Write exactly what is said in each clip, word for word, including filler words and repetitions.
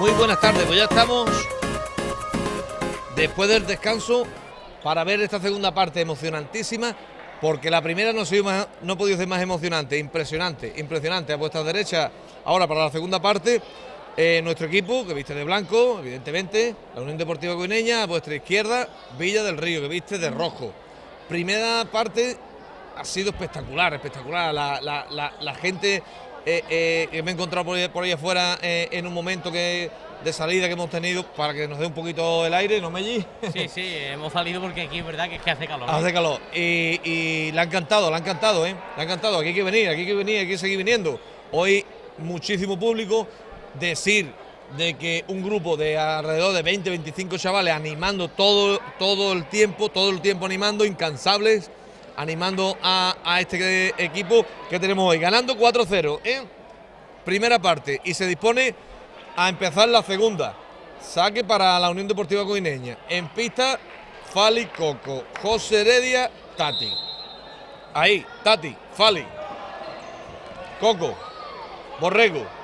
Muy buenas tardes, pues ya estamos después del descanso para ver esta segunda parte emocionantísima, porque la primera no, sido más, no ha podido ser más emocionante, impresionante, impresionante. A vuestra derecha, ahora para la segunda parte, eh, nuestro equipo, que viste de blanco, evidentemente, la Unión Deportiva Coineña. A vuestra izquierda, Villa del Río, que viste de rojo. Primera parte ha sido espectacular, espectacular. La, la, la, la gente eh, eh, que me he encontrado por ahí, por ahí afuera eh, en un momento que de salida que hemos tenido, para que nos dé un poquito el aire, ¿no, Melli? Sí, sí, hemos salido porque aquí es verdad que es que hace calor. ¿eh? Hace calor. Y, y le ha encantado, le ha encantado, ¿eh? Le ha encantado. Aquí hay que venir, aquí hay que venir, hay que seguir viniendo. Hoy muchísimo público. Decir de que un grupo de alrededor de veinte, veinticinco chavales animando todo, todo el tiempo, todo el tiempo animando, incansables, animando a, a este equipo que tenemos hoy, ganando cuatro cero en primera parte, y se dispone a empezar la segunda. Saque para la Unión Deportiva Coineña. En pista, Fali, Coco, José Heredia, Tati. Ahí, Tati, Fali, Coco, Borrego.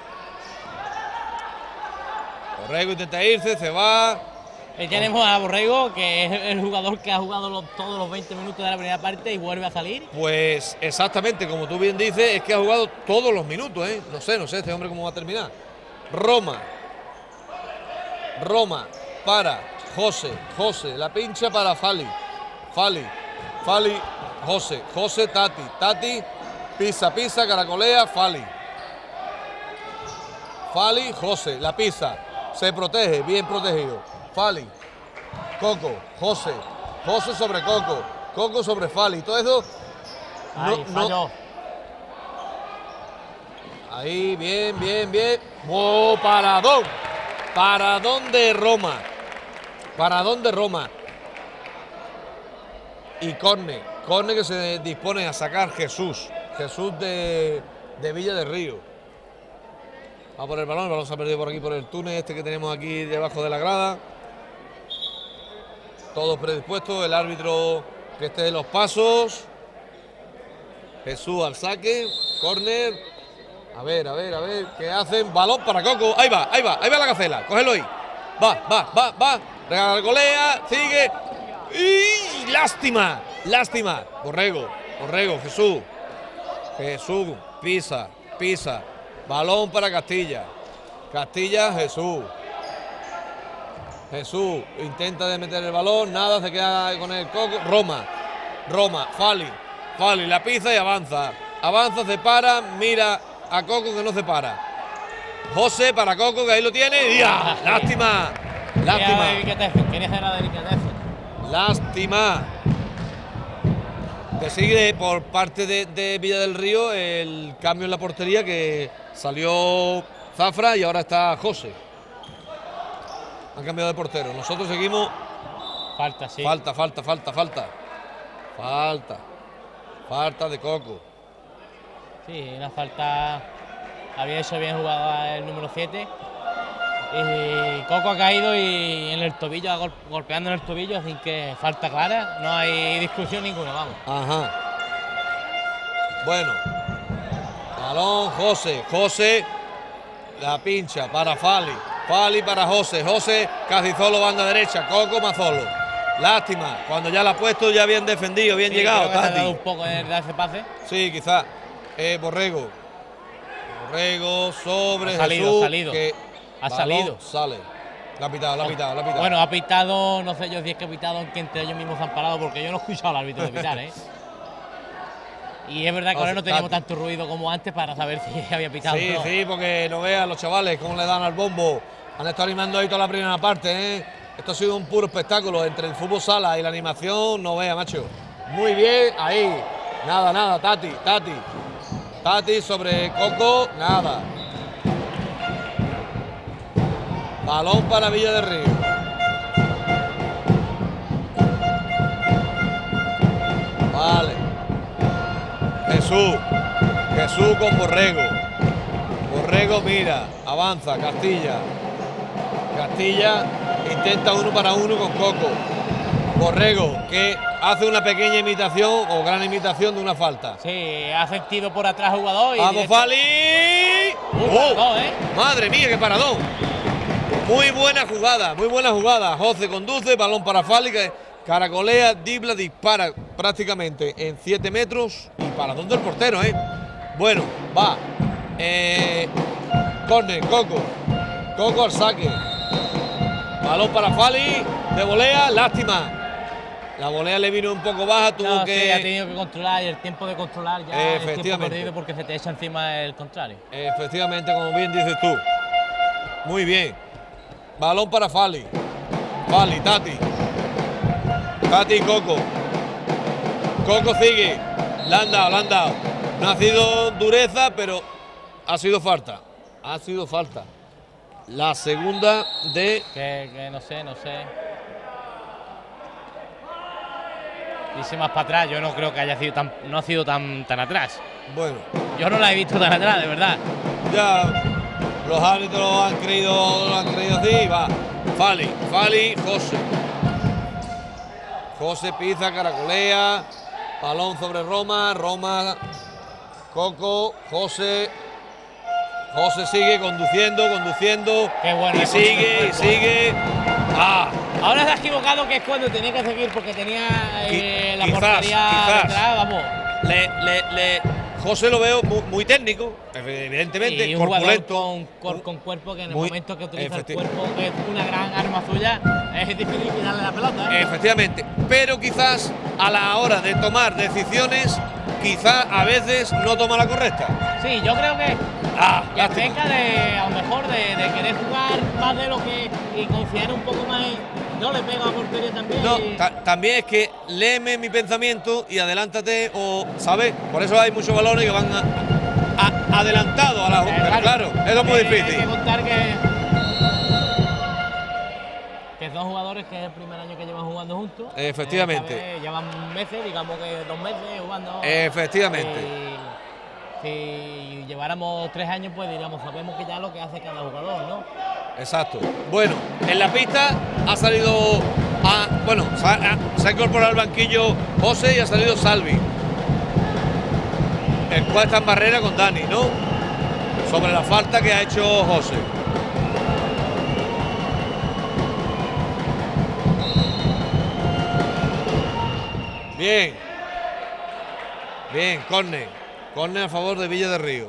Borrego intenta irse, se va. Ahí tenemos a Borrego, que es el jugador que ha jugado los, todos los veinte minutos de la primera parte y vuelve a salir. Pues exactamente, como tú bien dices, es que ha jugado todos los minutos, ¿eh? No sé, no sé, este hombre cómo va a terminar. Roma. Roma para José. José, la pincha para Fali. Fali. Fali, José. José, Tati. Tati, pisa, pisa, caracolea, Fali. Fali, José, la pisa. Se protege, bien protegido. Fali, Coco, José, José sobre Coco, Coco sobre Fali. Todo eso. Ay, no, no. Ahí, bien, bien, bien. ¡Oh, paradón! Paradón de Roma. Paradón de Roma. Y córner. Córner que se dispone a sacar Jesús. Jesús de, de Villa del Río. Va por el balón, el balón se ha perdido por aquí, por el túnel este que tenemos aquí debajo de la grada. Todos predispuestos, el árbitro que esté en los pasos. Jesús al saque, córner. A ver, a ver, a ver, ¿qué hacen? Balón para Coco, ahí va, ahí va, ahí va la Gacela, cógelo ahí. Va, va, va, va, regalgolea, sigue. ¡Y lástima! Lástima. Borrego, Borrego, Jesús. Jesús, pisa, pisa. Balón para Castilla. Castilla, Jesús. Jesús intenta de meter el balón, nada, se queda con el Coco. Roma, Roma, Fali, Fali, la pisa y avanza. Avanza, se para, mira a Coco que no se para. José para Coco, que ahí lo tiene. ¡Ya! ¡Lástima! ¡Lástima! Quería hacer la delicadeza. ¡Lástima! Que sigue por parte de, de Villa del Río el cambio en la portería, que salió Zafra y ahora está José. Han cambiado de portero. Nosotros seguimos. Falta, sí. Falta, falta, falta, falta. Falta. Falta de Coco. Sí, una falta. Había hecho bien jugado el número siete. Y Coco ha caído y en el tobillo, gol, golpeando en el tobillo, así que falta clara, no hay discusión ninguna, vamos. Ajá. Bueno. Balón, José. José. La pincha para Fali. Fali para José. José casi solo, banda derecha. Coco más solo. Lástima. Cuando ya la ha puesto, ya bien defendido, bien sí, llegado. Creo que se ha dado un poco de dar ese pase. Sí, quizás. Eh, Borrego. Borrego sobre ha salido, Jesús. Ha salido. Que ha salido. Sale. La ha pitado, la ha pitado, la ha pitado. Bueno, ha pitado, no sé yo si es que ha pitado que entre ellos mismos se han parado, porque yo no he escuchado al árbitro de pitar, ¿eh? Y es verdad que ahora no teníamos tanto ruido como antes para saber si había pitado. Sí, no. sí, porque no vean los chavales cómo le dan al bombo. Han estado animando ahí toda la primera parte, ¿eh? Esto ha sido un puro espectáculo entre el fútbol sala y la animación. No vea, macho. Muy bien, ahí. Nada, nada, Tati, Tati. Tati sobre Coco, nada. Balón para Villa del Río. Vale. Jesús, Jesús con Borrego. Borrego mira, avanza, Castilla. Castilla intenta uno para uno con Coco. Borrego, que hace una pequeña imitación o gran imitación de una falta. Sí, ha sentido por atrás jugador. Y ¡vamos, Fali! Uh, ¡Oh! paradón, ¿eh? ¡Madre mía, qué paradón! Muy buena jugada, muy buena jugada. José conduce, balón para Fali, que caracolea, dibla, dispara prácticamente en siete metros. Y para dónde el portero, ¿eh? Bueno, va. Eh, córner, Coco. Coco al saque. Balón para Fali, de volea, lástima. La volea le vino un poco baja, tuvo no, que. Sí, ha tenido que controlar y el tiempo de controlar ya es tiempo perdido porque se te echa encima el contrario. Efectivamente, como bien dices tú. Muy bien. Balón para Fali. Fali, Tati. Tati y Coco. Coco sigue. Le han dado, le han dado. No ha sido dureza, pero ha sido falta. Ha sido falta. La segunda de. Que, que no sé, no sé. Dice más para atrás, yo no creo que haya sido tan, no ha sido tan, tan atrás. Bueno. Yo no la he visto tan atrás, de verdad. Ya, los árbitros han creído, lo han creído así, va. Fali, Fali, José. José pisa, caracolea, balón sobre Roma, Roma, Coco, José. José sigue conduciendo, conduciendo. Qué bueno, y sigue, y sigue. Ah. Ahora se ha equivocado, que es cuando tenía que seguir porque tenía eh, la quizás, portería quizás. detrás, vamos. Le, le, le, José lo veo muy, muy técnico, evidentemente, y un corpulento. Con, con, con cuerpo que en el muy, momento que utiliza el cuerpo, que es una gran arma suya, es difícil quitarle la pelota, ¿eh? Efectivamente, pero quizás a la hora de tomar decisiones, quizás a veces no toma la correcta. Sí, yo creo que ah, ya peca de, a lo mejor de, de querer jugar más de lo que y confiar un poco más en, no le pega a portería también. No, y... ta también es que léeme mi pensamiento y adelántate, o, ¿sabes? Por eso hay muchos balones que van a, a, adelantados a la eh, pero claro, eso es muy eh, difícil. Hay que contar que, que son jugadores que es el primer año que llevan jugando juntos. Efectivamente. Eh, llevan meses, digamos que dos meses jugando. Efectivamente. Y, si lleváramos tres años, pues diríamos, sabemos que ya lo que hace cada jugador, ¿no? Exacto. Bueno, en la pista ha salido, a, bueno, se ha, se ha incorporado al banquillo José y ha salido Salvi. El cual está en barrera con Dani, ¿no? Sobre la falta que ha hecho José. Bien. Bien, córner. Córner a favor de Villa de Río.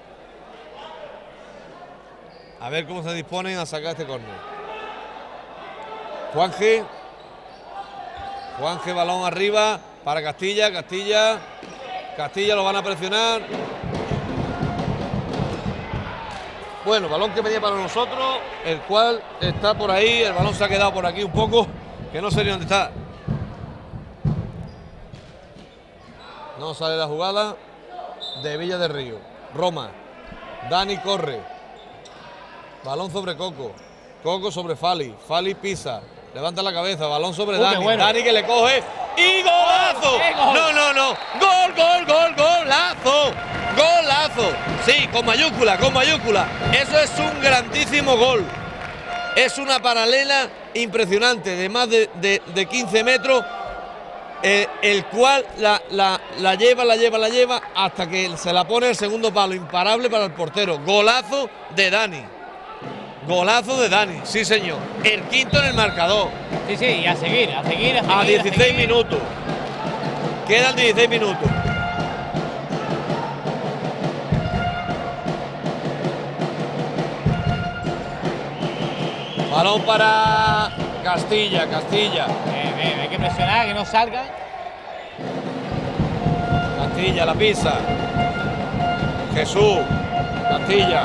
A ver cómo se disponen a sacar este córner. Juanje. Juanje, balón arriba para Castilla. Castilla. Castilla lo van a presionar. Bueno, balón que venía para nosotros, el cual está por ahí. El balón se ha quedado por aquí un poco, que no sé ni dónde está. No sale la jugada de Villa de Río. Roma. Dani corre. Balón sobre Coco. Coco sobre Fali. Fali pisa. Levanta la cabeza. Balón sobre uh, Dani. Bueno. Dani que le coge. ¡Y golazo! ¡Oh, no, no, no. Gol, gol, gol, golazo. Golazo. Sí, con mayúscula, con mayúscula. Eso es un grandísimo gol. Es una paralela impresionante de más de, de, de quince metros. Eh, el cual la, la, la lleva, la lleva, la lleva hasta que se la pone el segundo palo, imparable para el portero. Golazo de Dani. Golazo de Dani, sí señor. El quinto en el marcador. Sí, sí, y a seguir, a seguir, a seguir. A dieciséis a seguir. minutos. Quedan dieciséis minutos. Balón para Castilla, Castilla. Eh, eh, hay que presionar, que no salga. Castilla la pisa. Jesús. Castilla.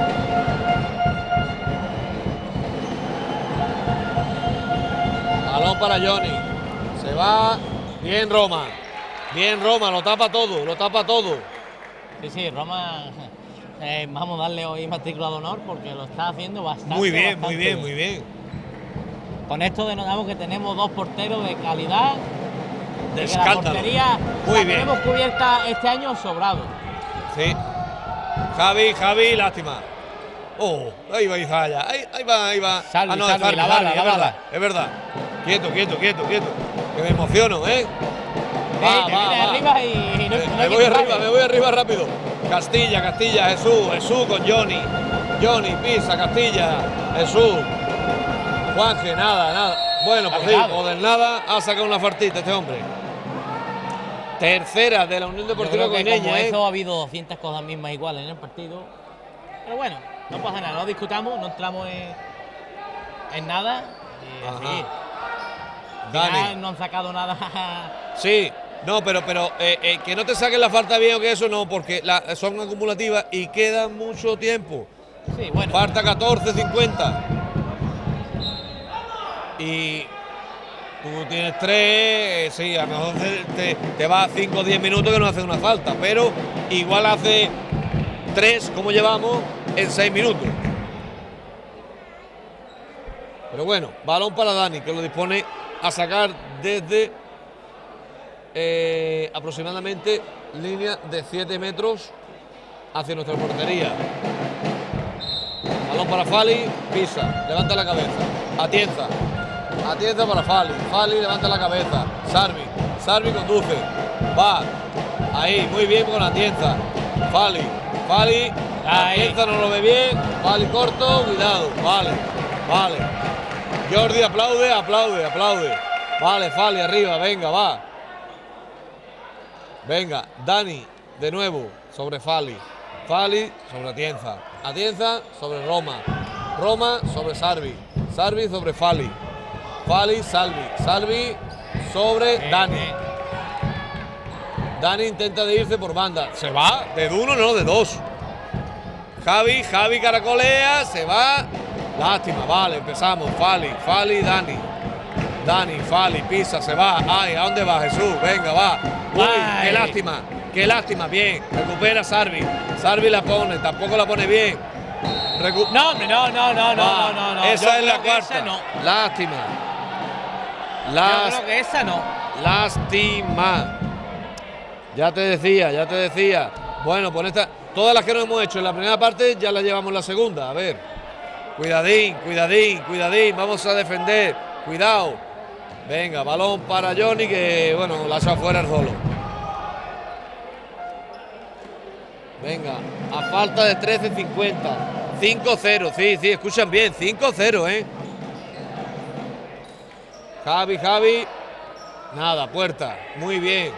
Balón para Johnny. Se va. Bien Roma. Bien Roma, lo tapa todo, lo tapa todo. Sí, sí, Roma. Eh, vamos a darle hoy matrícula de honor porque lo está haciendo bastante. Muy bien, bastante muy bien, muy bien. Con esto denotamos que tenemos dos porteros de calidad. De y que la escándalo. portería Muy la bien. tenemos cubierta este año sobrado. Sí. Javi, Javi, lástima. Oh, ahí va Izaya. Ahí, ahí va, ahí va. Salvi, ah, no, Salvi, Salvi, la bala, Salvi, la es bala. verdad, es verdad. Quieto, quieto, quieto, quieto. Que me emociono, ¿eh? Va, Eh, te va, vienes va. arriba y, y no, Me, no me hay voy quien te arriba, pare. me voy arriba rápido. Castilla, Castilla, Jesús, Jesús con Johnny. Johnny, pisa, Castilla. Jesús. Juanje, nada, nada. Bueno, pues sí, Arriesgado. o del nada ha sacado una fartita este hombre. Tercera de la Unión Yo Deportiva creo que Coineña, como ¿eh? eso ha habido doscientas cosas mismas iguales en el partido. Pero bueno, no pasa nada, no discutamos, no entramos en, en nada. Y a Ajá. seguir. Dani. Ya no han sacado nada. Sí, no, pero, pero eh, eh, que no te saquen la falta bien o que eso no, porque la- son acumulativas y queda mucho tiempo. Sí, bueno. Falta catorce cincuenta. Y tú tienes tres, eh, sí, a lo mejor te, te, te va cinco o diez minutos que no hace una falta, pero igual hace tres, como llevamos, en seis minutos. Pero bueno, balón para Dani, que lo dispone a sacar desde eh, aproximadamente línea de siete metros hacia nuestra portería. Balón para Fali, pisa, levanta la cabeza, Atienza, Atienza para Fali, Fali levanta la cabeza, Sarvi, Sarvi conduce, va, ahí, muy bien con Atienza, Fali, Fali, Ahí. Atienza no lo ve bien, Fali corto, cuidado, vale, vale, Jordi aplaude, aplaude, aplaude, vale, Fali arriba, venga, va, venga, Dani, de nuevo, sobre Fali, Fali sobre Atienza, Atienza sobre Roma, Roma sobre Sarvi, Sarvi sobre Fali, Fali, Salvi, Salvi sobre Bien, Dani. bien. Dani intenta de irse por banda, se va de uno, no, de dos. Javi, Javi caracolea, se va, lástima, vale, empezamos, Fali, Fali, Dani. Dani, Fali, pisa, se va, ay, ¿a dónde va Jesús? Venga, va, uy, Ay. qué lástima. Qué lástima, bien, recupera Sarvi. Sarvi la pone, tampoco la pone bien. Recu No, hombre, no, no, no, no, Va, no, no, no. esa Yo es la creo que cuarta. esa no. Lástima. Yo Las- creo que esa no. Lástima. Ya te decía, ya te decía. Bueno, pues esta, todas las que nos hemos hecho en la primera parte ya las llevamos en la segunda. A ver. Cuidadín, cuidadín, cuidadín. Vamos a defender. Cuidado. Venga, balón para Johnny que, bueno, la echa fuera el solo. Venga, a falta de trece cincuenta. cinco cero, sí, sí, escuchan bien. cinco cero, ¿eh? Javi, Javi. Nada, puerta. Muy bien.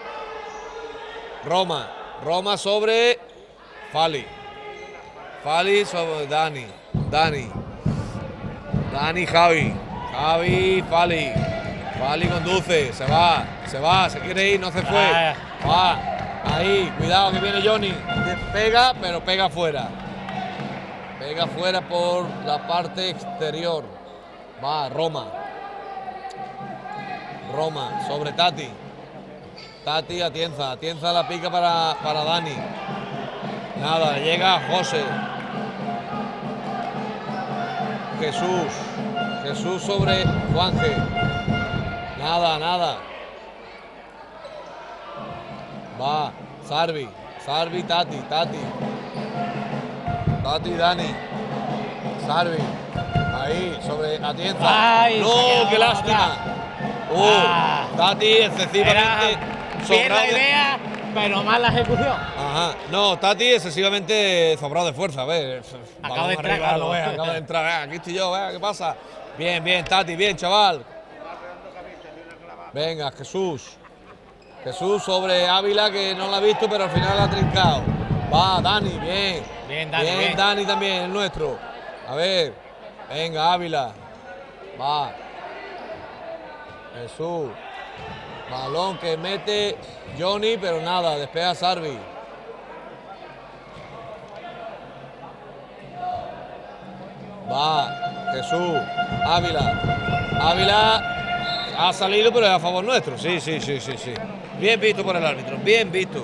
Roma. Roma sobre Fali. Fali sobre Dani. Dani. Dani, Javi. Javi, Fali. Fali conduce. Se va. Se va. Se quiere ir. No se fue. Ah. Va. Ahí. Cuidado que viene Johnny. Pega, pero pega fuera. Pega fuera por la parte exterior. Va, Roma. Roma sobre Tati. Tati, Atienza. Atienza la pica para, para Dani. Nada, le llega José. Jesús. Jesús sobre Juanje. Nada, nada. Va, Sarvi. Sarvi, Tati, Tati. Tati, Dani. Sarvi. Ahí, sobre Atienza. Ay, se ha No, quedado qué para lástima. atrás. Uh, Ah. Tati excesivamente Era bien sobrado la de- idea, pero mal la ejecución. Ajá. No, Tati excesivamente sobrado de fuerza. A ver, Acaba balón de entrar, arriba, Carlos. lo ves, acaba de entrar. Vea, aquí estoy yo, vea, ¿qué pasa? Bien, bien, Tati, bien, chaval. Venga, Jesús. Jesús sobre Ávila, que no la ha visto, pero al final la ha trincado. Va, Dani, bien. Bien, Dani, Bien, bien. Dani también, el nuestro. A ver, venga, Ávila. Va. Jesús. Balón que mete Johnny, pero nada, despega Sarvi. Va, Jesús, Ávila. Ávila ha salido, pero es a favor nuestro. Sí, sí, sí, sí, sí. Bien visto por el árbitro, bien visto.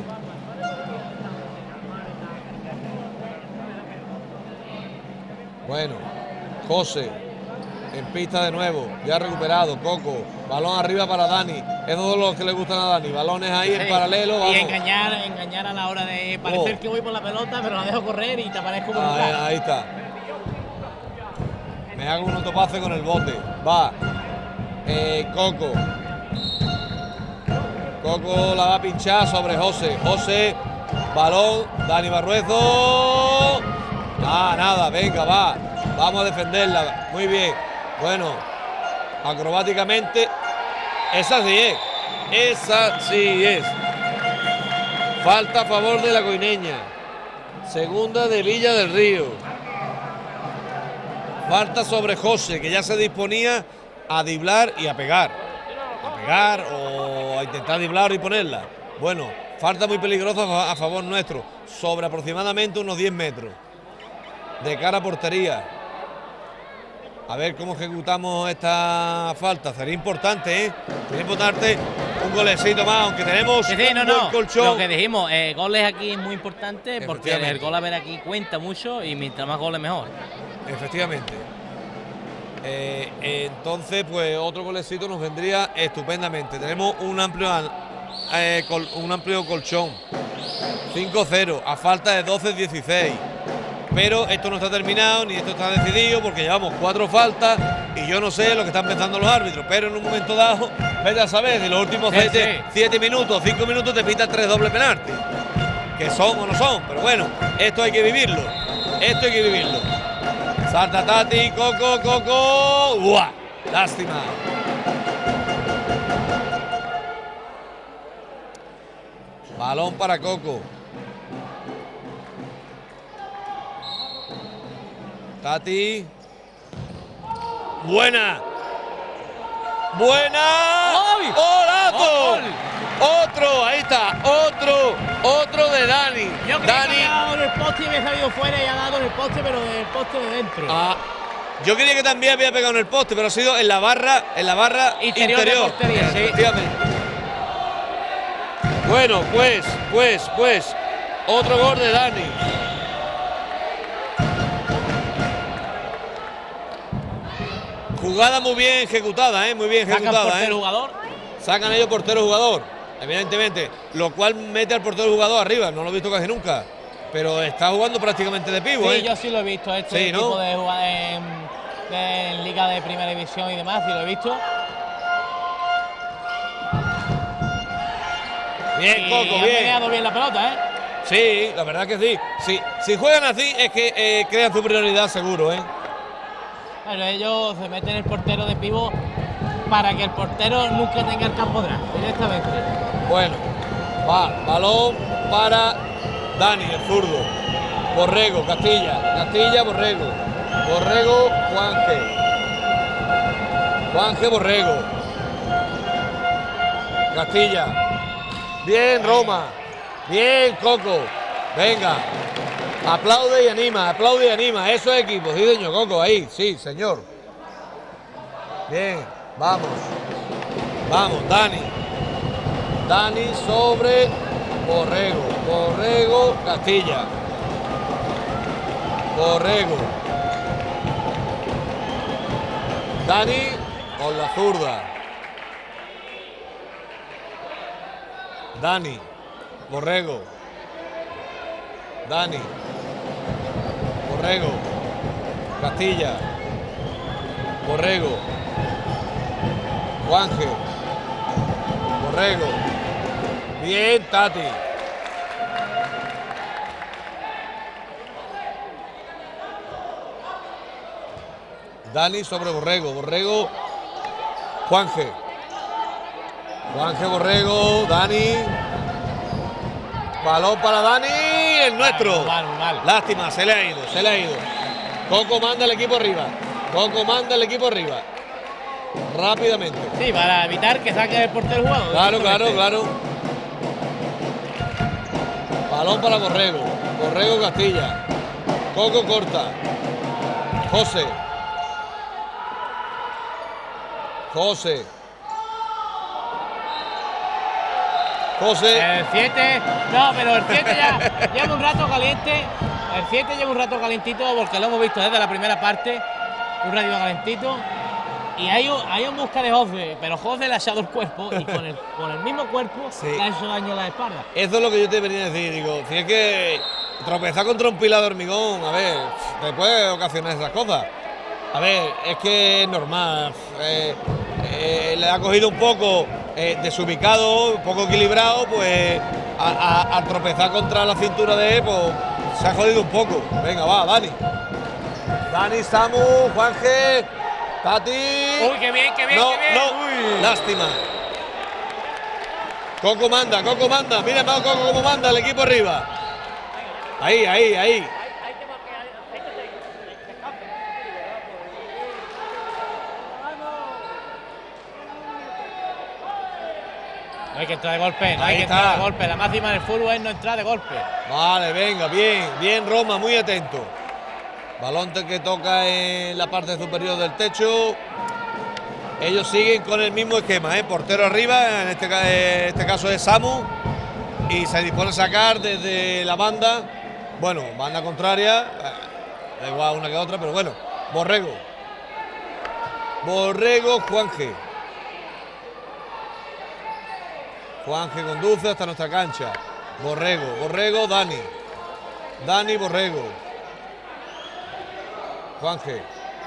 Bueno, José. En pista de nuevo, ya recuperado, Coco, balón arriba para Dani, esos son los que le gustan a Dani, balones ahí en Sí. paralelo, vamos. Y engañar, engañar a la hora de parecer Oh. que voy por la pelota, pero la dejo correr y te aparezco por Ahí, un ahí está. Me hago un autopase con el bote, va. Eh, Coco. Coco la va a pinchar sobre José, José, balón, Dani Barruezo. Ah, nada, venga, va. Vamos a defenderla. Muy bien. Bueno, acrobáticamente. Esa sí es. Esa sí es. Falta a favor de la coineña. Segunda de Villa del Río. Falta sobre José, que ya se disponía a driblar y a pegar. A pegar o a intentar driblar y ponerla. Bueno, falta muy peligrosa a favor nuestro. Sobre aproximadamente unos diez metros. De cara a portería. A ver cómo ejecutamos esta falta. Sería importante, ¿eh? Sería importante un golecito más, aunque tenemos sí, sí, un no, buen no. colchón. Lo que dijimos, eh, goles aquí es muy importante porque el gol a ver aquí cuenta mucho y mientras más goles mejor. Efectivamente. Eh, entonces, pues otro golecito nos vendría estupendamente. Tenemos un amplio, eh, col, un amplio colchón. cinco cero, a falta de doce dieciséis. Pero esto no está terminado ni esto está decidido porque llevamos cuatro faltas y yo no sé lo que están pensando los árbitros, pero en un momento dado, vete a saber, si los últimos sí, siete, sí. siete minutos, cinco minutos te pitan tres dobles penaltis, que son o no son, pero bueno, esto hay que vivirlo, esto hay que vivirlo. Salta Tati, Coco, Coco, ¡buah! Lástima. Balón para Coco. Tati. Buena. Buena. ¡Ay! ¡Golazo! ¡Gol! Otro, ahí está. Otro, otro de Dani. Yo creo Dani. que ha dado en el poste y me ha salido fuera y ha dado en el poste, pero del poste de dentro. Ah, yo creía que también había pegado en el poste, pero ha sido en la barra, en la barra Interior interior. de portería, sí. Efectivamente. Bueno, pues, pues, pues, otro gol de Dani. Jugada muy bien ejecutada, ¿eh? Muy bien ejecutada. Sacan portero ¿eh? jugador. Sacan ellos portero jugador, evidentemente, lo cual mete al portero jugador arriba, no lo he visto casi nunca, pero está jugando prácticamente de pivo. Sí, ¿eh? yo sí lo he visto, este Sí, tipo ¿no? de jugar en, en Liga de Primera División y demás, sí lo he visto. Bien, y Coco, ha bien. peleado bien la pelota, ¿eh? Sí, la verdad que sí. sí. Si juegan así es que eh, crean superioridad seguro, ¿eh? Bueno, ellos se meten el portero de pivo para que el portero nunca tenga el campo atrás, directamente. Bueno, va, balón para Dani, el zurdo. Borrego, Castilla, Castilla, Borrego. Borrego, Juanje. Juanje, Borrego. Castilla. Bien, Roma. Bien, Coco. Venga. Aplaude y anima, aplaude y anima. Eso es equipo. Sí, señor Coco, ahí. Sí, señor. Bien, vamos. Vamos, Dani. Dani sobre Borrego. Borrego, Castilla. Borrego. Dani con la zurda. Dani. Borrego. Dani. Borrego. Castilla. Borrego. Juanje. Borrego. Bien, Tati. Dani sobre Borrego. Borrego. Juanje. Juanje, Borrego. Dani. Balón para Dani. El nuestro. Mal, mal, mal. Lástima, se le ha ido, se le ha ido. Coco manda el equipo arriba. Coco manda el equipo arriba. Rápidamente. Sí, para evitar que saque el portero jugador. Claro, claro, claro. Balón para Borrego. Borrego, Castilla. Coco corta. José. José. José. El siete, no, pero el siete ya lleva un rato caliente. El siete lleva un rato calentito porque lo hemos visto desde la primera parte. Un ratito calentito. Y hay un, hay un busca de José, pero José le ha echado el cuerpo y con el, con el mismo cuerpo Sí. le ha hecho daño a la espalda. Eso es lo que yo te venía a decir. Digo, si es que tropezar contra un pilar de hormigón, a ver, te puede ocasionar esas cosas. A ver, es que es normal. Eh, eh, le ha cogido un poco eh, desubicado, un poco equilibrado, pues a- a- al tropezar contra la cintura de él, pues se ha jodido un poco. Venga, va, Dani. Dani, Samu, Juanje, Tati. Uy, qué bien, qué bien, no, qué bien. No, Uy. lástima. Coco manda, Coco manda. Mira más Coco cómo manda el equipo arriba. Ahí, ahí, ahí. No hay que entrar de golpe, no hay Ahí que está. entrar de golpe. La máxima del fútbol es no entrar de golpe. Vale, venga, bien, bien Roma, muy atento. Balón que toca en la parte superior del techo. Ellos siguen con el mismo esquema, ¿eh? Portero arriba, en este, en este caso es Samu. Y se dispone a sacar desde la banda. Bueno, banda contraria. Da igual una que otra, pero bueno. Borrego. Borrego, Juanje. Juanje conduce hasta nuestra cancha. Borrego, Borrego, Dani. Dani, Borrego. Juanje.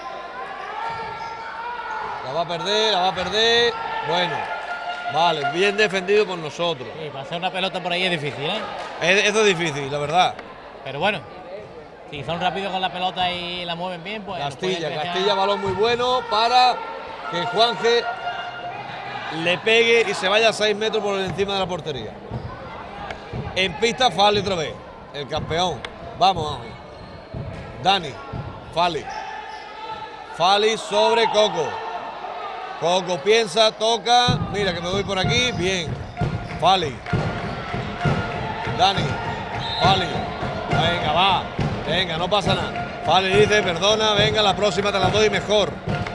La va a perder, la va a perder. Bueno, vale, bien defendido por nosotros. Sí, pasar una pelota por ahí es difícil, ¿eh? Es, eso es difícil, la verdad. Pero bueno, si son rápidos con la pelota y la mueven bien, pues. Castilla, empezar... Castilla, balón muy bueno para que Juanje le pegue y se vaya a seis metros por encima de la portería. En pista, Fali otra vez, el campeón. Vamos, Dani, Fali. Fali sobre Coco. Coco piensa, toca. Mira que me voy por aquí. Bien. Fali. Dani. Fali. Venga, va. Venga, no pasa nada. Fali dice, perdona, venga, la próxima te la doy mejor.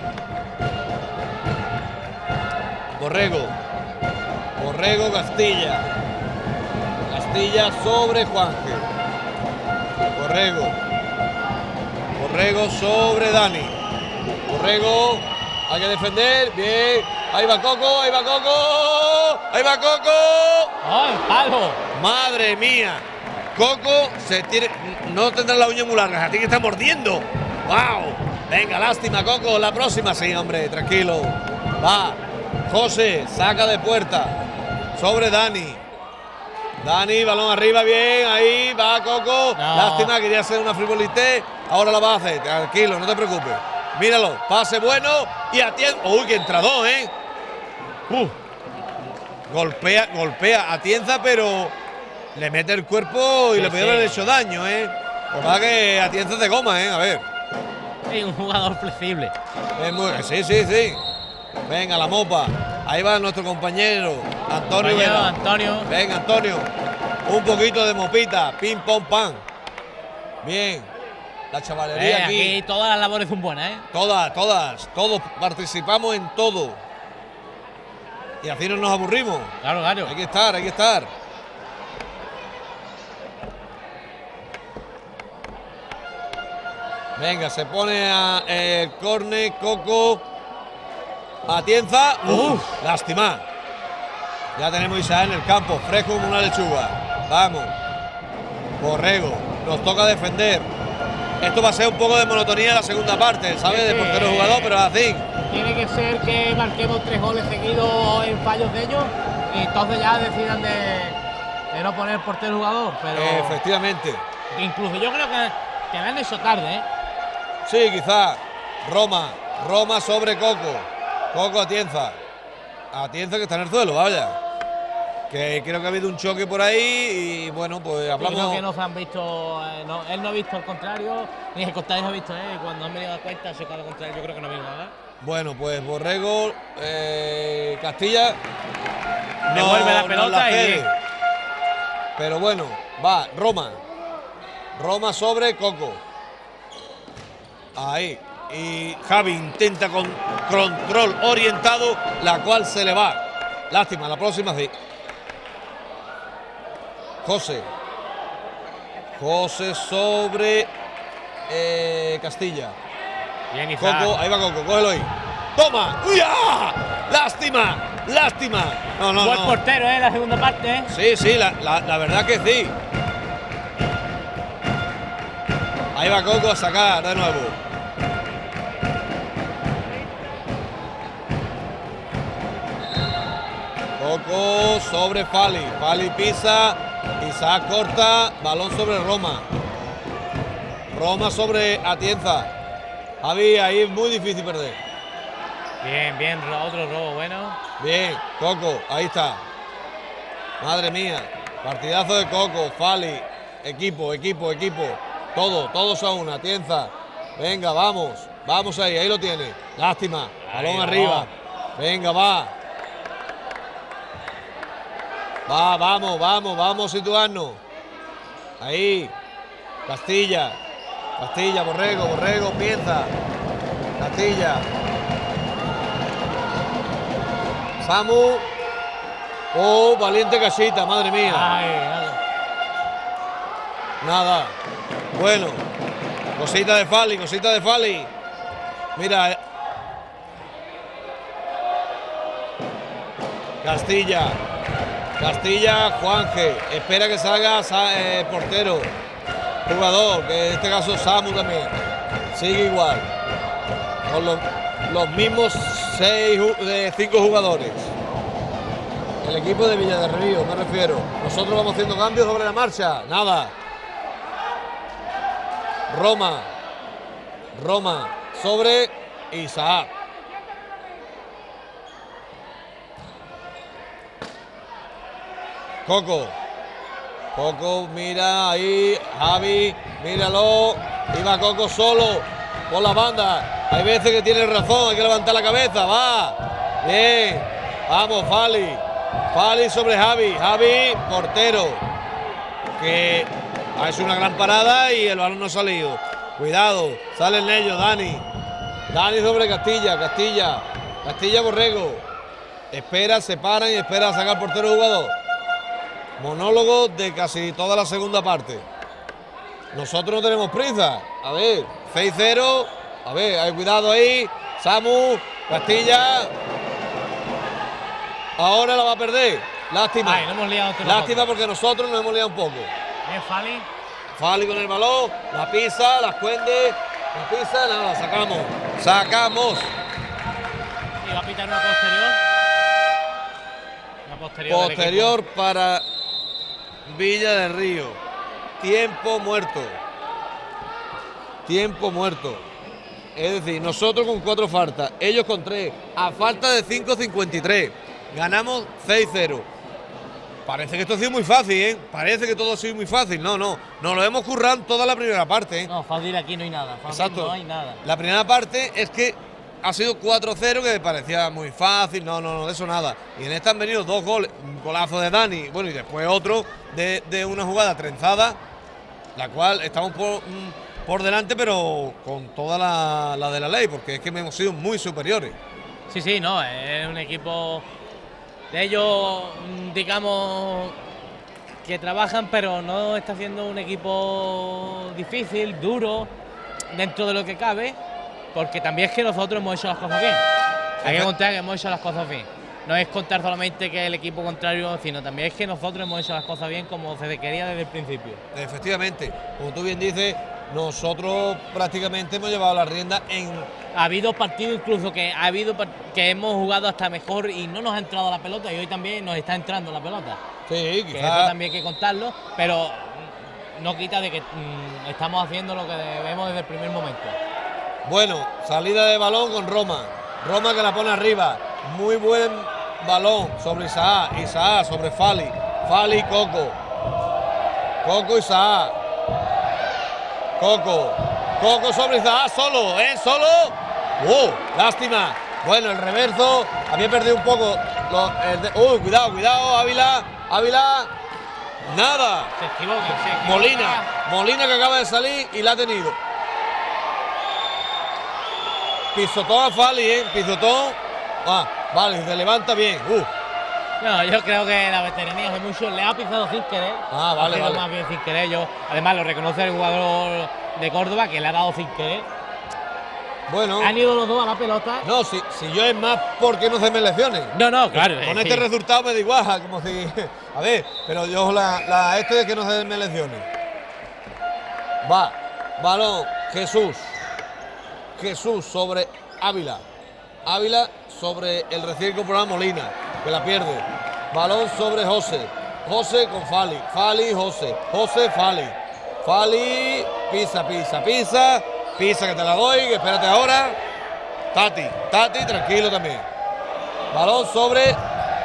Borrego. Borrego, Castilla. Castilla sobre Juanje. Borrego. Borrego sobre Dani. Borrego. Hay que defender, bien. Ahí va Coco, ahí va Coco. Ahí va Coco. ¡Oh, el palo! Madre mía. Coco se tiene, no tendrá la uña muy larga, a ti que está mordiendo. ¡Wow! Venga, lástima, Coco. La próxima, sí, hombre, tranquilo. Va. José, saca de puerta. Sobre Dani. Dani, balón arriba, bien. Ahí va Coco. No. Lástima, quería hacer una frivolité. Ahora la va a hacer. Tranquilo, no te preocupes. Míralo, pase bueno y atiende. Uy, que entrador, ¿eh? Uh. Golpea, golpea, atienza, pero le mete el cuerpo y Sí, le puede sí. haber hecho daño, ¿eh? Lo que pasa es que atienza de goma, ¿eh? A ver. Sí, un jugador flexible. Es muy, sí, sí, sí. Venga, la mopa. Ahí va nuestro compañero Antonio Compañero Vela. Antonio. Venga, Antonio. Un poquito de mopita. Pim, pom, pam. Bien. La chavalería Eh, aquí. aquí todas las labores son buenas, ¿eh? Todas, todas. Todos participamos en todo. Y así no nos aburrimos. Claro, claro. Hay que estar, hay que estar. Venga, se pone a, eh, el córner, Coco. Atienza. Uf, lástima. Ya tenemos a Isael en el campo, fresco como una lechuga. Vamos. Borrego. Nos toca defender. Esto va a ser un poco de monotonía en la segunda parte, ¿sabes? Sí, De sí. portero jugador, pero así. Tiene que ser que marquemos tres goles seguidos en fallos de ellos y entonces ya decidan de, de no poner portero jugador. Pero Efectivamente. incluso yo creo que, que le han hecho tarde, ¿eh? Sí, quizá. Roma. Roma sobre Coco. Coco Atienza. Atienza que está en el suelo, vaya. Que creo que ha habido un choque por ahí y bueno, pues hablamos. Creo que no se han visto, eh, no, él no ha visto el contrario, ni el contrario ha visto él. Cuando han venido a cuenta, ha chocado al contrario, yo creo que no ha habido nada. Bueno, pues Borrego, eh, Castilla. Devuelve la no pelota y cede. bien. Pero bueno, va, Roma. Roma sobre Coco. Ahí. Y Javi intenta con control orientado, la cual se le va. Lástima, la próxima sí. José. José sobre eh, Castilla. Bien, Isaac. Coco, ahí va Coco, cógelo ahí. ¡Toma! ¡Uy! ¡Ah! ¡Lástima! ¡Lástima! No, no, Buen no. portero, ¿eh? La segunda parte, ¿eh? Sí, sí, la, la, la verdad que sí. Ahí va Coco a sacar de nuevo. Coco sobre Fali. Fali pisa. Isaac corta. Balón sobre Roma. Roma sobre Atienza. Javi, ahí es muy difícil perder. Bien, bien, otro robo bueno. Bien, Coco, ahí está. Madre mía, partidazo de Coco, Fali, equipo, equipo, equipo. Todo, todos a una, Tienza. Venga, vamos, vamos ahí, ahí lo tiene. Lástima, balón arriba. Venga, va. Va, vamos, vamos, vamos a situarnos. Ahí, Castilla, Castilla, Borrego, Borrego, piensa. Castilla. Samu. Oh, valiente casita, madre mía. Ay, nada. Nada. Bueno. Cosita de Fali, cosita de Fali. Mira. Castilla. Castilla, Juanje. Espera que salga el portero. Jugador, que en este caso Samu también. Sigue igual. Con los, los mismos seis de cinco jugadores. El equipo de Villa del Río, me refiero. Nosotros vamos haciendo cambios sobre la marcha. Nada. Roma. Roma sobre Isaac. Coco. Coco, mira ahí. Javi, míralo. Iba Coco solo por la banda. Hay veces que tiene razón, hay que levantar la cabeza. Va. Bien. Vamos, Fali. Fali sobre Javi. Javi, portero. Que ha hecho una gran parada y el balón no ha salido. Cuidado. Sale el Nello, Dani. Dani sobre Castilla. Castilla. Castilla, Borrego. Espera, se paran y espera a sacar portero jugador. Monólogo de casi toda la segunda parte. Nosotros no tenemos prisa. A ver, seis cero. A ver, hay cuidado ahí. Samu, Castilla. Ahora la va a perder. Lástima. Ay, no hemos liado Lástima porque nosotros nos hemos liado un poco. Bien, Fali. Fali con el balón. La pisa, la escuende. La pisa, nada, sacamos. Sacamos. Y va a pitar una posterior. Una posterior. Posterior para Villa del Río. Tiempo muerto. Tiempo muerto. Es decir, nosotros con cuatro faltas, ellos con tres. A falta de cinco cincuenta y tres. Ganamos seis cero. Parece que esto ha sido muy fácil, ¿eh? Parece que todo ha sido muy fácil. No, no. Nos lo hemos currado en toda la primera parte, ¿eh? No, fácil aquí no hay nada. Fácil Exacto. No hay nada. La primera parte es que ha sido cuatro cero, que me parecía muy fácil. No, no, no, de eso nada. Y en esta han venido dos goles. Un golazo de Dani, bueno, y después otro de, de una jugada trenzada, la cual estamos por, por delante, pero con toda la, la de la ley, porque es que hemos sido muy superiores. Sí, sí, no, es un equipo de ellos, digamos, que trabajan, pero no está siendo un equipo difícil, duro, dentro de lo que cabe, porque también es que nosotros hemos hecho las cosas bien. Hay que contar que hemos hecho las cosas bien. No es contar solamente que el equipo contrario, sino también es que nosotros hemos hecho las cosas bien como se quería desde el principio. Efectivamente, como tú bien dices, nosotros prácticamente hemos llevado la rienda en... Ha habido partidos incluso que ha habido que hemos jugado hasta mejor y no nos ha entrado la pelota, y hoy también nos está entrando la pelota. Sí, que quizás... eso también hay que contarlo, pero no quita de que mmm, estamos haciendo lo que debemos desde el primer momento. Bueno, salida de balón con Roma. Roma que la pone arriba. Muy buen balón sobre Isaac. Isaac sobre Fali. Fali y Coco. Coco, Isaac. Coco. Coco sobre Isaac. Solo, ¿eh? Solo. ¡Uh! Lástima. Bueno, el reverso. Había perdido un poco. Lo, el de, ¡uh! Cuidado, cuidado. Ávila. Ávila. Nada. Se equivoca, se equivoca. Molina. Molina que acaba de salir y la ha tenido. Pisotón a Fali, ¿eh? Pisotón. Ah, vale, se levanta bien. Uh. No, yo creo que la veteranía de mucho le ha pisado sin querer. Ah, vale, ha sido vale. más bien sin querer. Yo, además, lo reconoce el jugador de Córdoba, que le ha dado sin querer. Bueno. Han ido los dos a la pelota. No, si, si yo es más porque no se me lesionen. No, no, claro. Con eh, este sí. resultado me da igual, como si. A ver, pero yo la, la este de que no se me lesionen. Va, balón, Jesús. Jesús sobre Ávila. Ávila sobre el recién incorporado Molina, que la pierde. Balón sobre José. José con Fali. Fali, José. José, Fali. Fali, pisa, pisa, pisa. Pisa que te la doy, que espérate ahora. Tati, Tati, tranquilo también. Balón sobre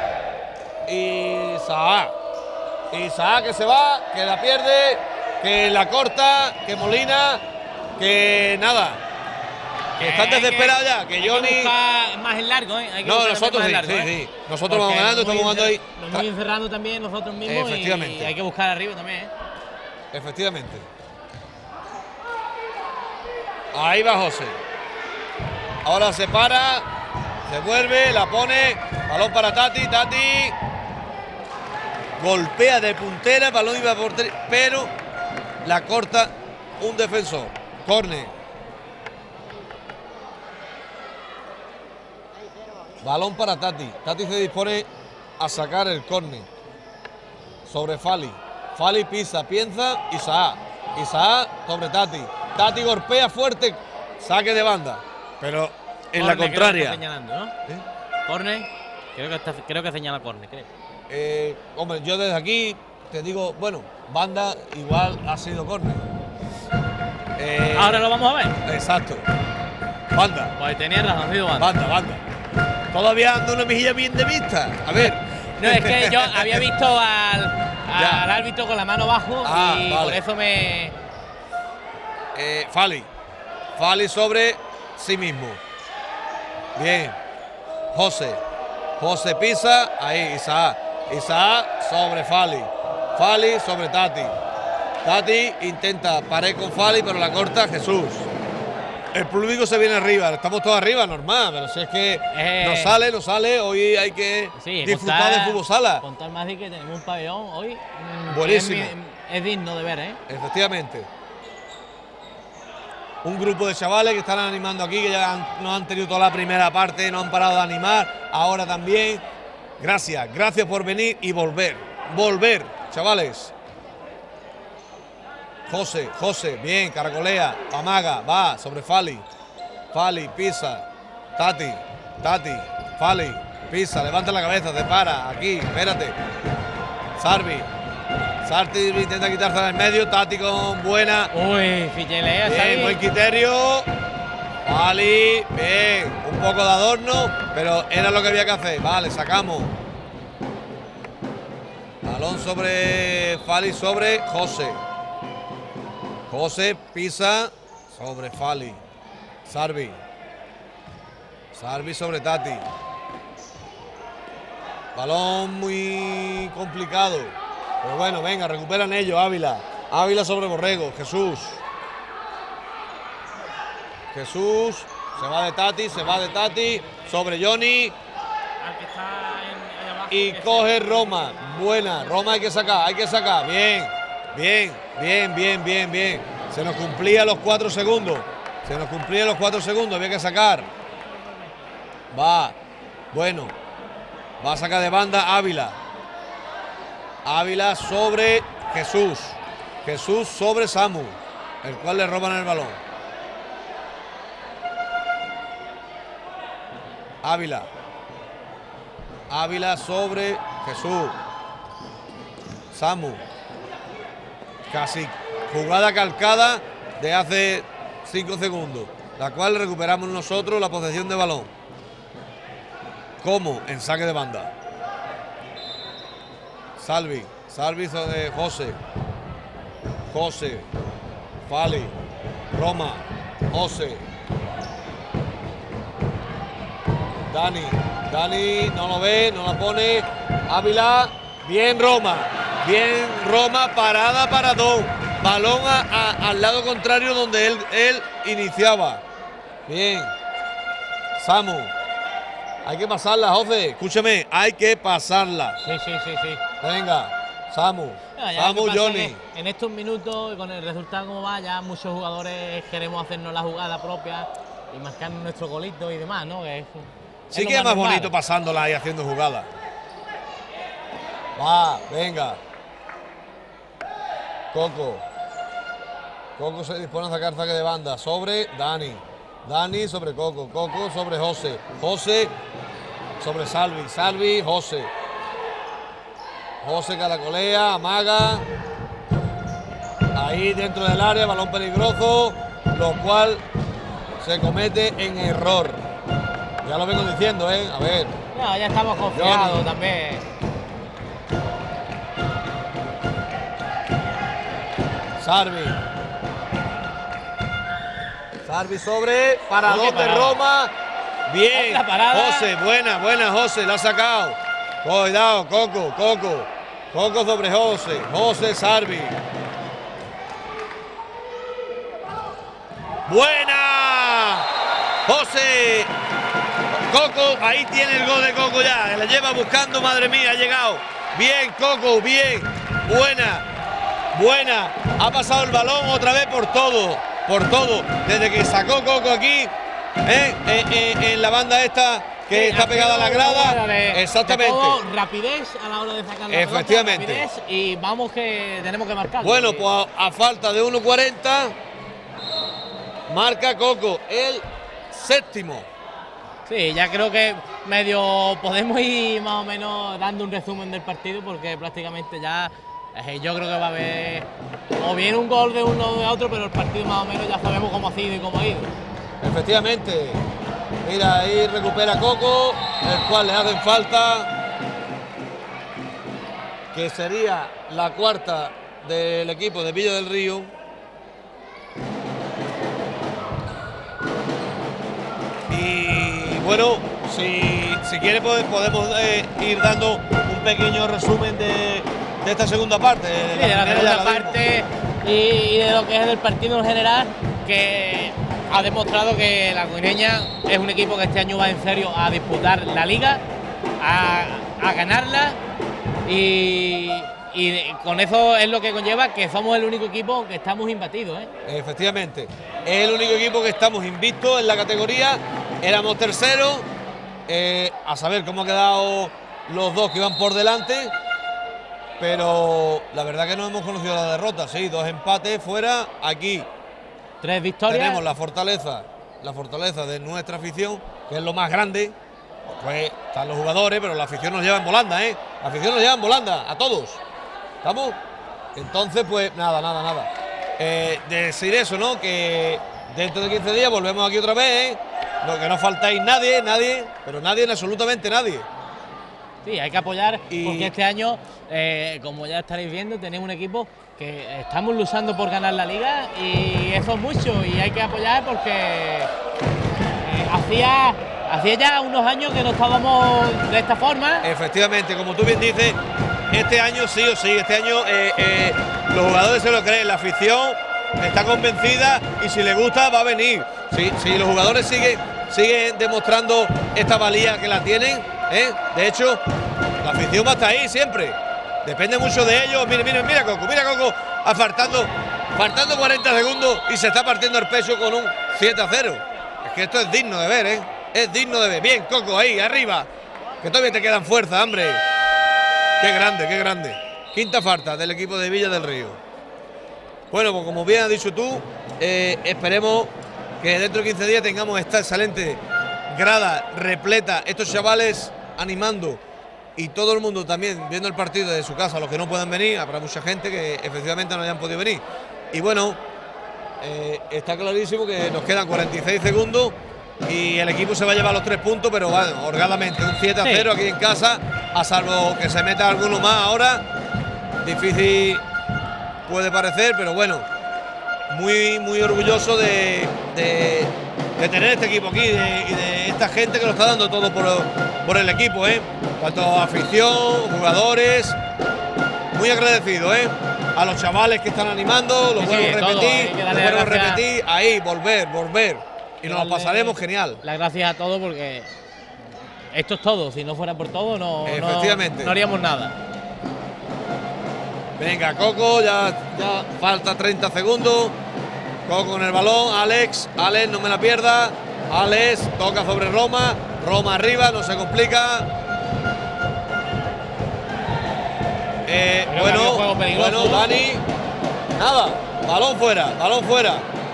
Isaac. Isaac que se va, que la pierde, que la corta, que Molina, que nada. Que están desesperados ya, que Johnny. Hay que más el largo, ¿eh? Hay que No, buscar nosotros más sí, el largo, sí, ¿eh? sí. Nosotros Porque vamos ganando, nos estamos muy jugando ahí. encer- Nos muy encerrando también nosotros mismos. Efectivamente. Y hay que buscar arriba también, ¿eh? Efectivamente. Ahí va José. Ahora se para, se vuelve, la pone. Balón para Tati, Tati. Golpea de puntera, balón iba por tres, pero la corta un defensor. Córner. Balón para Tati. Tati se dispone a sacar el córner. Sobre Fali. Fali pisa, piensa, Isaac. Isaac sobre Tati. Tati golpea fuerte, saque de banda. Pero en la Corner, creo que contraria. está señalando, ¿no? ¿Eh? Corner, creo que, está, creo que señala corner, creo. Eh, hombre, yo desde aquí te digo, bueno, banda igual ha sido córner. Eh, Ahora lo vamos a ver. Exacto. Banda, Pues tenía razón, ha sido banda. banda, banda. Todavía anda una mejilla bien de vista. A ver. No, es que yo había visto al, Ya. al árbitro con la mano abajo Ah, y vale. por eso me. Eh, Fali. Fali sobre sí mismo. Bien. José. José pisa. Ahí, Isaac. Isaac sobre Fali. Fali sobre Tati. Tati intenta pared con Fali, pero la corta Jesús. El público se viene arriba. Estamos todos arriba, normal. Pero si es que Eh. no sale, no sale. Hoy hay que Sí, disfrutar contar- de fútbol sala. Contar más de que tenemos un pabellón hoy. mm, Buenísimo. Es, mi- es digno de ver, ¿eh? Efectivamente. Un grupo de chavales que están animando aquí, que ya han- nos han tenido toda la primera parte, no han parado de animar, ahora también. Gracias, gracias por venir y volver. Volver, chavales. José, José, bien, caracolea, amaga, va, sobre Fali. Fali, pisa. Tati, Tati, Fali, pisa, levanta la cabeza, se para, aquí, espérate. Sarvi. Sarti intenta quitarse del medio, Tati con buena. Uy, Fichele, Bien, buen criterio. Fali, bien, un poco de adorno, pero era lo que había que hacer. Vale, sacamos. Balón sobre Fali, sobre José. José pisa sobre Fali. Sarvi. Sarvi sobre Tati. Balón muy complicado. Pero bueno, venga, recuperan ellos, Ávila. Ávila sobre Borrego, Jesús. Jesús, se va de Tati, se va de Tati, sobre Johnny Al que está en, allá abajo, y que coge Roma. Buena, Roma hay que sacar, hay que sacar. Bien, bien, bien, bien, bien, bien. Se nos cumplía los cuatro segundos. Se nos cumplían los cuatro segundos, había que sacar. Va, bueno, va a sacar de banda Ávila. Ávila sobre Jesús. Jesús sobre Samu, el cual le roban el balón. Ávila. Ávila sobre Jesús. Samu. Casi jugada calcada de hace cinco segundos, la cual recuperamos nosotros la posesión de balón. ¿Cómo? En saque de banda. Salvi. Salvi sobre José. José. Fali. Roma. José. Dani. Dani no lo ve, no la pone. Ávila. Bien Roma. Bien Roma, parada para Don. Balón a, a, al lado contrario donde él, él iniciaba. Bien. Samu. Hay que pasarla, José. Escúchame, hay que pasarla. Sí, sí, sí, sí. Venga, Samu. No, ya lo Samu, que pasa Johnny. es que en estos minutos, con el resultado como va, ya muchos jugadores queremos hacernos la jugada propia y marcarnos nuestro golito y demás, ¿no? Que es, Sí lo que es más normal. bonito pasándola y haciendo jugadas. Va, venga. Coco. Coco se dispone a sacar saque de banda sobre Dani. Dani sobre Coco. Coco sobre José. José sobre Salvi. Salvi, José. José caracolea, amaga. Ahí dentro del área, balón peligroso. lo cual se comete en error. Ya lo vengo diciendo, ¿eh? A ver. No, ya estamos confiados Johnny. También. Sarvi. Sarvi sobre, paradón de Roma. Bien, José, buena, buena José, la ha sacado. Cuidado, Coco, Coco. Coco sobre José, José Sarvi. ¡Buena! José. Coco, ahí tiene el gol de Coco ya. La lleva buscando, madre mía, ha llegado. Bien, Coco, bien. Buena, buena. Ha pasado el balón otra vez por todo, por todo. Desde que sacó Coco aquí, ¿eh? Eh, eh, en la banda esta que sí, está pegada a la grada. De, exactamente. De todo, rapidez a la hora de sacar la efectivamente. Pelota, rapidez, y vamos que tenemos que marcar. Bueno, pues a, a falta de uno cuarenta, marca Coco el séptimo. Sí, ya creo que medio podemos ir más o menos dando un resumen del partido, porque prácticamente ya eh, yo creo que va a haber o bien un gol de uno o de otro, pero el partido más o menos ya sabemos cómo ha sido y cómo ha ido. Efectivamente. Mira, ahí recupera Coco, el cual le hacen falta, que sería la cuarta del equipo de Villa del Río. Y bueno, si, si quiere podemos eh, ir dando un pequeño resumen de, de esta segunda parte. De, sí, la, de la segunda parte y, y de lo que es el partido en general, que ha demostrado que la Coineña es un equipo que este año va en serio a disputar la liga, a, a ganarla y, y con eso es lo que conlleva que somos el único equipo que estamos imbatidos, ¿eh? Efectivamente, es el único equipo que estamos invictos en la categoría. Éramos terceros, eh, a saber cómo han quedado los dos que iban por delante, pero la verdad que no hemos conocido la derrota. Sí, dos empates fuera, aquí tres victorias. Tenemos la fortaleza, la fortaleza de nuestra afición, que es lo más grande. Pues están los jugadores, pero la afición nos lleva en volanda, ¿eh? La afición nos lleva en volanda, a todos. ¿Estamos? Entonces, pues nada, nada, nada. Eh, decir eso, ¿no? Que dentro de quince días volvemos aquí otra vez, ¿eh? No, que no faltáis nadie, nadie, pero nadie, absolutamente nadie. Sí, hay que apoyar, y porque este año, eh, como ya estaréis viendo, tenemos un equipo que estamos luchando por ganar la liga y eso es mucho y hay que apoyar porque eh, hacía, hacía ya unos años que no estábamos de esta forma. Efectivamente, como tú bien dices, este año sí o sí, este año eh, eh, los jugadores se lo creen, la afición está convencida y si le gusta va a venir. Si, si los jugadores siguen, siguen demostrando esta valía que la tienen, ¿eh? De hecho, la afición va a estar ahí siempre. Depende mucho de ellos. Mira, mira, mira Coco, mira Coco, faltando, faltando cuarenta segundos y se está partiendo el pecho con un siete a cero. Es que esto es digno de ver, ¿eh? Es digno de ver. Bien, Coco, ahí, arriba. Que todavía te quedan fuerza, hombre. Qué grande, qué grande. Quinta falta del equipo de Villa del Río. Bueno, pues como bien has dicho tú, eh, esperemos que dentro de quince días tengamos esta excelente grada repleta, estos chavales animando y todo el mundo también viendo el partido desde su casa, los que no puedan venir, habrá mucha gente que efectivamente no hayan podido venir. Y bueno, eh, está clarísimo que nos quedan cuarenta y seis segundos y el equipo se va a llevar los tres puntos, pero bueno, holgadamente, un siete a cero sí. Aquí en casa, a salvo que se meta alguno más ahora, difícil puede parecer, pero bueno, muy, muy orgulloso de, de, de tener este equipo aquí de, y de esta gente que lo está dando todo por, por el equipo, ¿eh? Tanto afición, jugadores, muy agradecido, ¿eh? A los chavales que están animando, lo sí, vuelvo a repetir, lo vuelvo a repetir, ahí, volver, volver, y nos lo pasaremos genial. Las gracias a todos porque esto es todo, si no fuera por todo no, efectivamente. no, no haríamos nada. Venga, Coco, ya, ya falta treinta segundos. Coco con el balón, Alex, Alex, no me la pierda. Alex toca sobre Roma, Roma arriba, no se complica. Eh, bueno, bueno, Dani. Nada, balón fuera, balón fuera.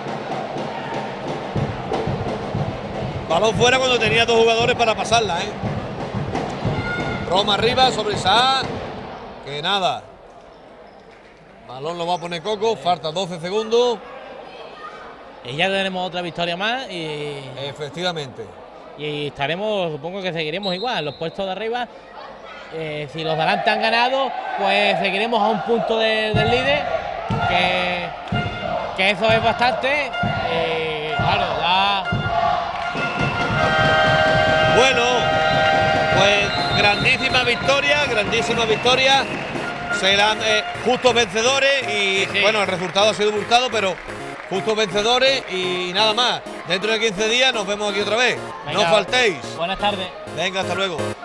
Balón fuera cuando tenía dos jugadores para pasarla, ¿eh? Roma arriba sobre Saá. Que nada. Balón lo va a poner Coco, falta doce segundos. y ya tenemos otra victoria más y, Efectivamente. y estaremos, supongo que seguiremos igual, en los puestos de arriba. Eh, si los de delante han ganado, pues seguiremos a un punto de, del líder, que, que eso es bastante. Y claro, ya. Bueno, pues grandísima victoria, grandísima victoria. Serán eh, justos vencedores y Sí. bueno, el resultado ha sido abultado, pero justos vencedores y nada más. Dentro de quince días nos vemos aquí otra vez. Venga, No faltéis. Buenas tardes. Venga, hasta luego.